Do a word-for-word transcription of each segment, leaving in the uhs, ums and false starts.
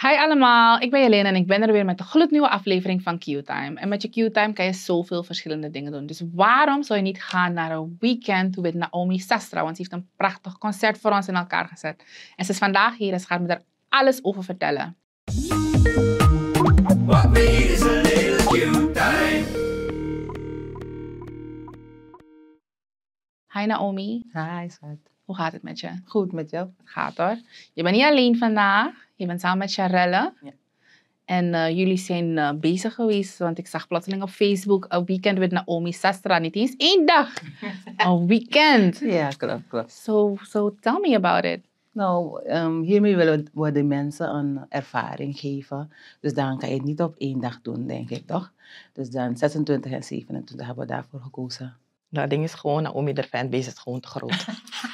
Hi allemaal, ik ben Jelena en ik ben er weer met een gloednieuwe aflevering van Q-Time. En met je Q-Time kan je zoveel verschillende dingen doen. Dus waarom zou je niet gaan naar een weekend met Naomi Sastra? Want ze heeft een prachtig concert voor ons in elkaar gezet. En ze is vandaag hier en ze gaat me daar alles over vertellen. What we is a little Q-Time. Hi Naomi. Hi, schat. Hoe gaat het met je? Goed met jou? Gaat hoor. Je bent niet alleen vandaag. Je bent samen met Charelle. Ja. En uh, jullie zijn uh, bezig geweest, want ik zag plotseling op Facebook een weekend met Naomi Sastra. Niet eens één dag. Een weekend. Ja, klopt, klopt. So, so tell me about it. Nou, um, hiermee willen we de mensen een ervaring geven. Dus dan kan je het niet op één dag doen, denk ik, toch? Dus dan zesentwintig en zevenentwintig hebben we daarvoor gekozen. Nou, het ding is gewoon, Naomi, de fanbase is gewoon te groot.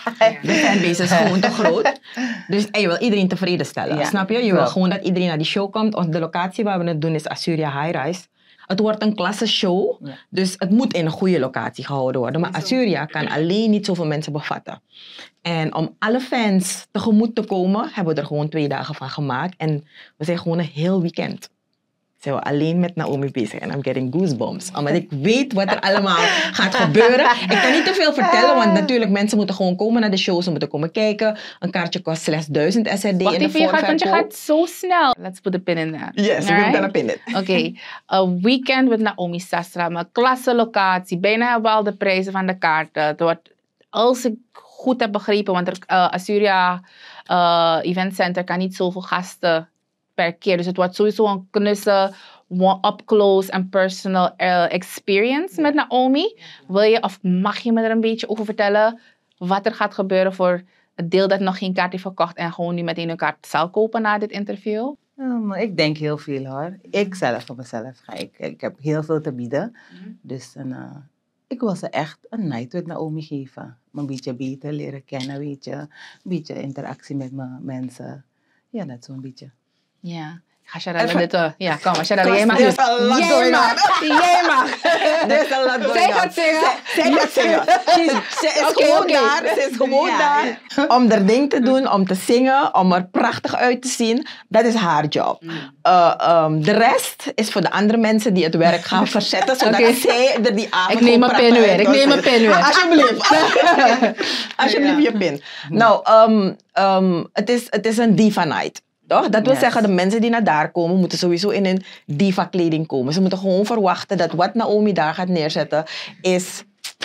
De fanbase is gewoon te groot. Dus en je wil iedereen tevreden stellen, ja, snap je? Je wil klopt. Gewoon dat iedereen naar die show komt. De locatie waar we het doen is Azuria High Rise. Het wordt een klasse show, ja. Dus het moet in een goede locatie gehouden worden. Maar Azuria kan alleen niet zoveel mensen bevatten. En om alle fans tegemoet te komen, hebben we er gewoon twee dagen van gemaakt. En we zijn gewoon een heel weekend. Zijn we alleen met Naomi bezig en I'm getting goosebumps. Omdat ik weet wat er allemaal gaat gebeuren. Ik kan niet te veel vertellen, want natuurlijk mensen moeten gewoon komen naar de show. Ze moeten komen kijken. Een kaartje kost slechts duizend S R D in de voorverkoop. Je gaat, want je gaat zo snel. Let's put a pin in that. Yes, we're right? gonna pin it. Oké, okay. Een weekend met Naomi Sastra. Mijn klasse locatie. Bijna hebben we al de prijzen van de kaarten. Het wordt, als ik goed heb begrepen, want er, uh, Azuria uh, Event Center kan niet zoveel gasten per keer. Dus het wordt sowieso een knusse, up-close en personal uh, experience ja. met Naomi. Wil je of mag je me er een beetje over vertellen wat er gaat gebeuren voor het deel dat nog geen kaart heeft verkocht en gewoon nu meteen een kaart zal kopen na dit interview? Um, ik denk heel veel hoor. Ik zelf voor mezelf ga ik. Ik heb heel veel te bieden. Mm-hmm. Dus uh, ik wil ze echt een night with Naomi geven. Me een beetje beter leren kennen, weet je. Een beetje interactie met mijn mensen. Ja, dat zo'n beetje. Ja. Ga Charelle dit... Uh, ja, kom maar. Charelle, jij mag dit. Jij mag. Jij mag. There's a lot going on. Zij gaat zingen. Zij gaat zingen. Ze is okay, gewoon okay. daar. Ze is gewoon ja, daar. Ja. Om haar ding te doen, om te zingen, om er prachtig uit te zien. Dat is haar job. Mm. Uh, um, de rest is voor de andere mensen die het werk gaan verzetten, zodat okay. zij er die avond Ik neem mijn pen weer. Ik neem mijn pen weer. Alsjeblieft. Alsjeblieft je pen. Nou, um, um, het, is, het is een diva night. Toch? Dat wil yes. zeggen, de mensen die naar daar komen, moeten sowieso in een diva-kleding komen. Ze moeten gewoon verwachten dat wat Naomi daar gaat neerzetten, is...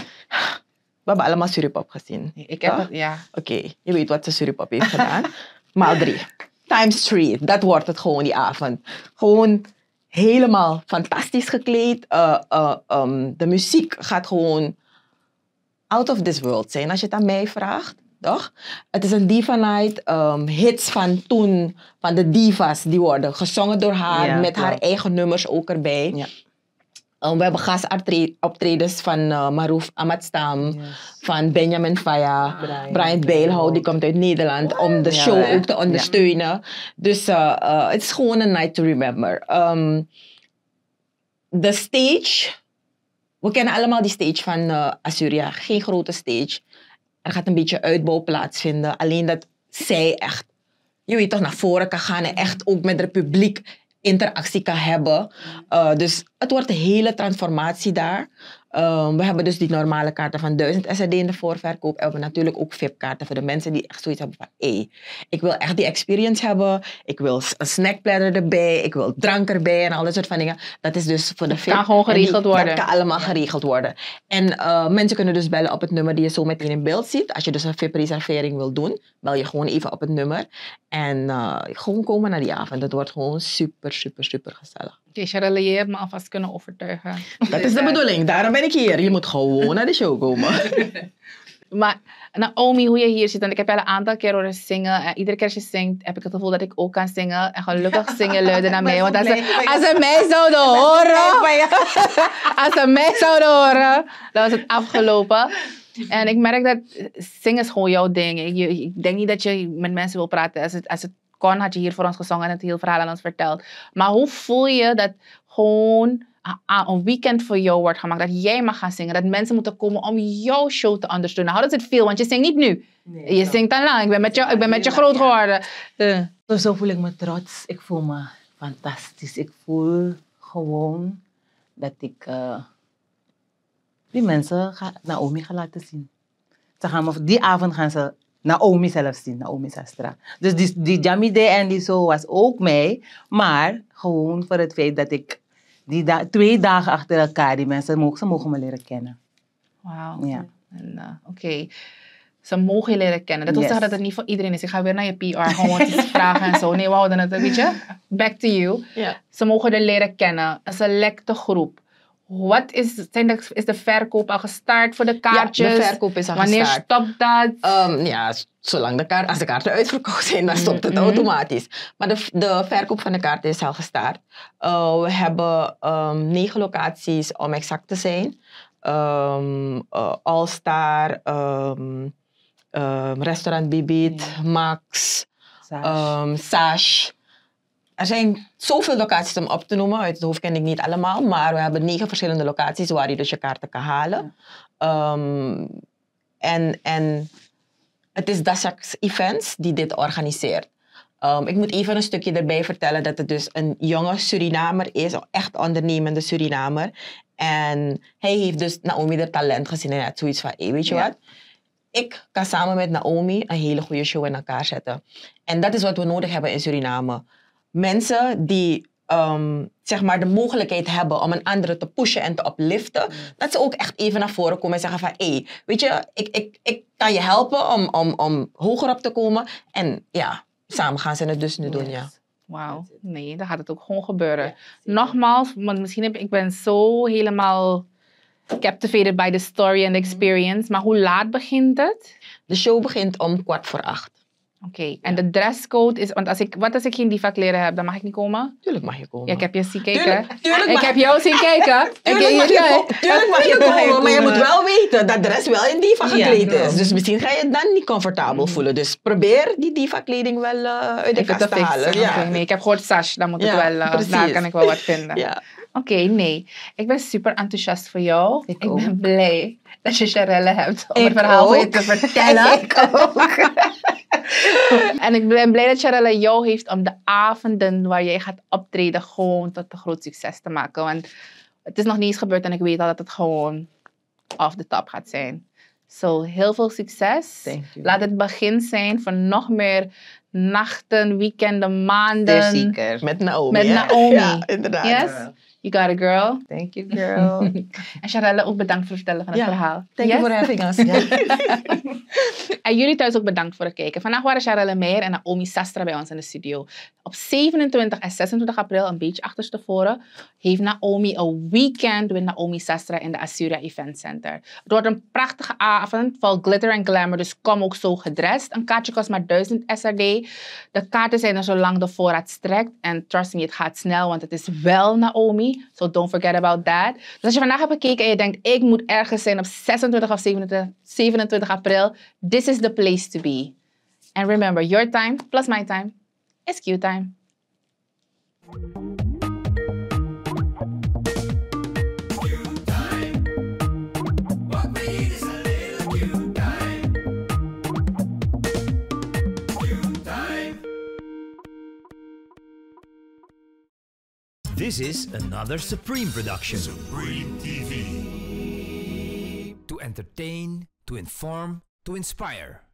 We hebben allemaal Suripop gezien. Ik heb het, ja. Oké, okay. Je weet wat ze Suripop heeft gedaan. Maal drie. Times three. Dat wordt het gewoon die avond. Gewoon helemaal fantastisch gekleed. Uh, uh, um, de muziek gaat gewoon out of this world zijn, als je het aan mij vraagt. Toch? Het is een diva night. Um, hits van toen, van de divas, die worden gezongen door haar. Ja, met klopt. Haar eigen nummers ook erbij. Ja. Um, we hebben gastoptredens van uh, Maruf Amadstam, yes. van Benjamin Faya, ah, Brian Bijlhout, die komt uit Nederland, What? om de show ja, ook te ondersteunen. Ja. Dus uh, uh, het is gewoon een night to remember. Um, de stage, we kennen allemaal die stage van uh, Azuria, geen grote stage. Er gaat een beetje uitbouw plaatsvinden. Alleen dat zij echt, je weet toch, naar voren kan gaan en echt ook met het publiek interactie kan hebben. Uh, dus het wordt een hele transformatie daar. Uh, we hebben dus die normale kaarten van duizend S R D in de voorverkoop. En we hebben natuurlijk ook V I P-kaarten voor de mensen die echt zoiets hebben van... Hey, ik wil echt die experience hebben. Ik wil een snackplatter erbij. Ik wil drank erbij en al dat soort van dingen. Dat is dus voor de V I P. Dat kan gewoon geregeld die, worden. Dat kan allemaal ja. geregeld worden. En uh, mensen kunnen dus bellen op het nummer die je zo meteen in beeld ziet. Als je dus een V I P-reservering wil doen, bel je gewoon even op het nummer. En uh, gewoon komen naar die avond. Dat wordt gewoon super, super, super gezellig. Oké, okay, Charelle, je hebt me alvast kunnen overtuigen. Dat is de bedoeling. Daarom ben ik hier. Je moet gewoon naar de show komen. Maar Naomi, hoe je hier zit, en ik heb je al een aantal keer horen zingen. En iedere keer als je zingt, heb ik het gevoel dat ik ook kan zingen. En gelukkig zingen luiden naar mij. Want als ze, als ze mij zouden horen, als ze mij zouden horen, dan was het afgelopen. En ik merk dat zingen is gewoon jouw ding. Ik, ik denk niet dat je met mensen wil praten. Als het, als het kon, had je hier voor ons gezongen en het hele verhaal aan ons verteld. Maar hoe voel je dat gewoon a- een weekend voor jou wordt gemaakt. Dat jij mag gaan zingen. Dat mensen moeten komen om jouw show te ondersteunen. How does it feel? Want je zingt niet nu. Nee, je zo. zingt al lang. Ik ben met je, ik ben met je Ja, groot ja. geworden. Uh. Zo, zo voel ik me trots. Ik voel me fantastisch. Ik voel gewoon dat ik uh, die mensen ga, Naomi ga laten zien. Ze gaan me, die avond gaan ze Naomi zelf zien, Naomi Sastra. Dus die, die Jammy Day en die zo was ook mij. Maar gewoon voor het feit dat ik die da twee dagen achter elkaar, die mensen mogen, ze mogen me leren kennen. Wauw. Ja. Uh, Oké. Okay. Ze mogen je leren kennen. Dat wil Yes. zeggen dat het niet voor iedereen is. Ik ga weer naar je P R gewoon te vragen en zo. Nee, we houden het, weet je. Back to you. Ja. Ze mogen je leren kennen. Een selecte groep. Wat is, zijn de, is de verkoop al gestart voor de kaartjes? Ja, de verkoop is al Wanneer gestart. stopt dat? Um, ja, zolang de kaart, als de kaarten uitverkocht zijn, dan stopt het Mhm. automatisch. Maar de, de verkoop van de kaarten is al gestart. Uh, we hebben um, negen locaties om exact te zijn. Um, uh, All Star, um, um, Restaurant Bibit, Ja. Max, Sash. um, Sash. Er zijn zoveel locaties om op te noemen. Uit het hoofd ken ik niet allemaal. Maar we hebben negen verschillende locaties waar je dus je kaarten kan halen. Um, en, en het is Dashax Events die dit organiseert. Um, ik moet even een stukje erbij vertellen dat het dus een jonge Surinamer is. Een echt ondernemende Surinamer. En hij heeft dus Naomi de talent gezien. En hij had zoiets van, hey, weet je Ja. wat? Ik kan samen met Naomi een hele goede show in elkaar zetten. En dat is wat we nodig hebben in Suriname. Mensen die um, zeg maar de mogelijkheid hebben om een andere te pushen en te upliften. Mm. Dat ze ook echt even naar voren komen en zeggen van... Hé, hey, weet je, ik, ik, ik kan je helpen om, om, om hoger op te komen. En ja, samen gaan ze het dus nu doen, ja. Wauw, nee, dan gaat het ook gewoon gebeuren. Ja, nogmaals, want misschien heb ik ben zo helemaal captivated by the story and the experience. Maar hoe laat begint het? De show begint om kwart voor acht. Oké, okay. En de dresscode is... Want als ik, wat als ik geen diva-kleren heb, dan mag ik niet komen? Tuurlijk mag je komen. Ja, ik heb je zien kijken. Tuurlijk, tuurlijk ik mag... heb jou zien kijken. Tuurlijk, ik, mag, je ko- tuurlijk mag je komen, komen, maar je moet wel weten dat de rest wel in diva gekleed Ja, is. Dus misschien ga je het dan niet comfortabel mm. voelen. Dus probeer die diva-kleding wel uh, uit de ik kast te halen. Ja. Okay, nee, ik heb gehoord Sash, dan moet ja, het wel, uh, daar kan ik wel wat vinden. Ja. Oké, okay, nee. Ik ben super enthousiast voor jou. Ik, ik ook. ben blij dat je Sharelle hebt om ik het verhaal ook. voor je te vertellen. ik ook. En ik ben blij dat Sharelle jou heeft om de avonden waar jij gaat optreden gewoon tot een groot succes te maken. Want het is nog niet eens gebeurd en ik weet al dat het gewoon off the top gaat zijn. So, heel veel succes. Thank you. Laat het begin zijn van nog meer nachten, weekenden, maanden. Zeker. Met Naomi. Met hè? Naomi. Ja, inderdaad. Yes? You got a girl. Thank you, girl. En Sharelle, ook bedankt voor het vertellen van het Ja. verhaal. Thank Yes? you for having us. Ja. En jullie thuis ook bedankt voor het kijken. Vandaag waren Sharelle Meijer en Naomi Sastra bij ons in de studio. Op zevenentwintig en zesentwintig april, een beetje achterstevoren, heeft Naomi een weekend met Naomi Sastra in de Assyria Event Center. Het wordt een prachtige avond vol glitter en glamour, dus kom ook zo gedrest. Een kaartje kost maar duizend S R D. De kaarten zijn er zolang de voorraad strekt. En trust me, het gaat snel, want het is wel Naomi. So don't forget about that. Dus als je vandaag hebt gekeken en je denkt, ik moet ergens zijn op zesentwintig of zevenentwintig april, this is the place to be. And remember, your time plus my time is Q time. This is another Supreme production. Supreme T V. To entertain, to inform, to inspire.